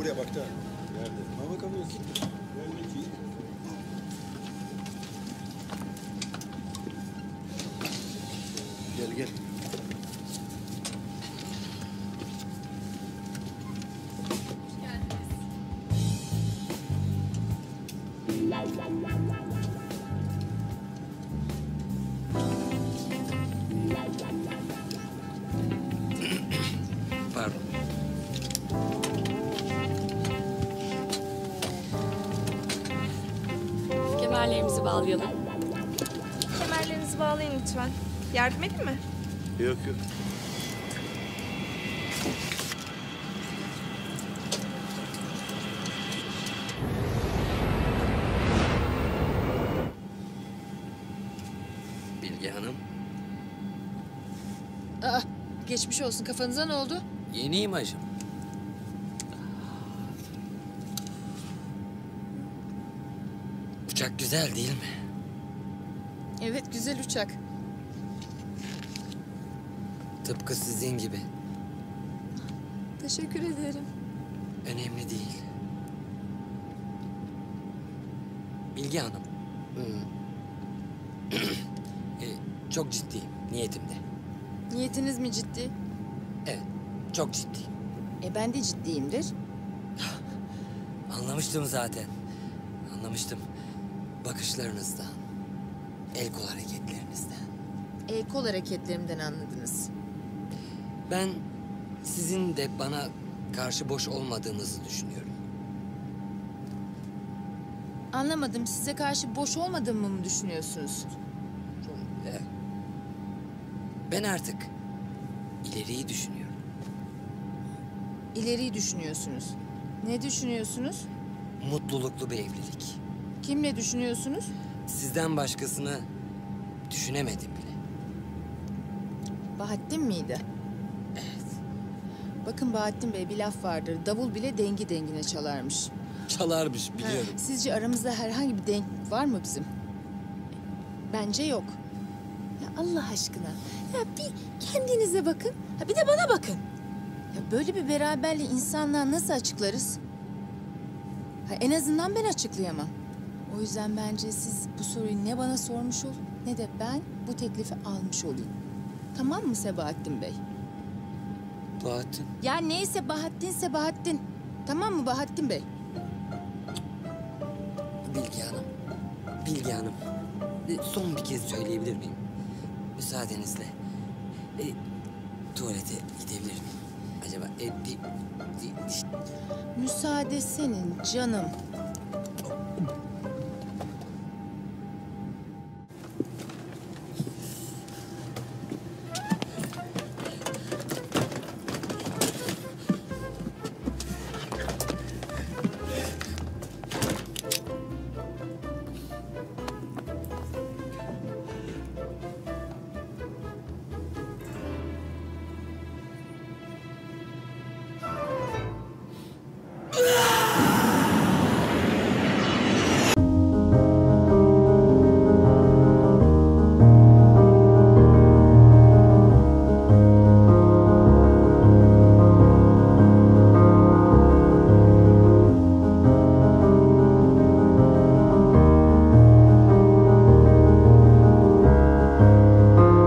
buraya bak da. Nerede? Ha bakalım yok. Gel gel. Pardon. Kemerlerimizi bağlayalım. Kemerlerinizi bağlayın lütfen. Yardım edeyim mi? Yok yok. Bilge Hanım. Aa, geçmiş olsun. Kafanıza ne oldu? Yeni imajım. Uçak güzel değil mi? Evet, güzel uçak. Tıpkı sizin gibi. Teşekkür ederim. Önemli değil. Bilge Hanım. Çok ciddiyim niyetimde. Niyetiniz mi ciddi? Evet, çok ciddiyim. Ben de ciddiyimdir. Anlamıştım zaten. Anlamıştım. Bakışlarınızdan, el kol hareketlerinizden. El kol hareketlerimden anladınız. Ben sizin de bana karşı boş olmadığınızı düşünüyorum. Anlamadım. Size karşı boş olmadığımı mı düşünüyorsunuz? Evet. Ben artık ileriyi düşünüyorum. İleriyi düşünüyorsunuz. Ne düşünüyorsunuz? Mutluluklu bir evlilik. Kimle düşünüyorsunuz? Sizden başkasını düşünemedim bile. Bahattin miydi? Evet. Bakın Bahattin Bey, bir laf vardır. Davul bile dengi dengine çalarmış. Çalarmış biliyorum. Sizce aramızda herhangi bir denk var mı bizim? Bence yok. Ya Allah aşkına. Ya bir kendinize bakın. Ha bir de bana bakın. Ya böyle bir beraberliği insanlığa nasıl açıklarız? Ha en azından ben açıklayamam. O yüzden bence siz bu soruyu ne bana sormuş olun ne de ben bu teklifi almış olayım. Tamam mı Sebahattin Bey? Bahattin. Ya neyse Bahattinse Bahattin. Tamam mı Bahattin Bey? Bilge Hanım. Bilge Hanım. Son bir kez söyleyebilir miyim? Müsaadenizle. Tuvalete gidebilir miyim? Acaba Müsaade senin canım.